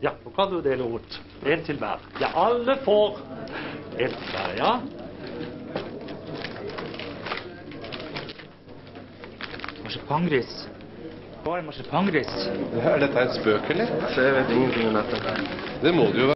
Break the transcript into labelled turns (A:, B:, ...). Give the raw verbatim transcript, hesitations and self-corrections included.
A: Ja, nå kan du dele ut. En til hver. Ja, alle får en til hver, ja.
B: Marsipangris. Hva er marsipangris?
C: Er dette en spøk, eller?
D: Altså, jeg vet ingenting om dette.
C: Det må det jo være.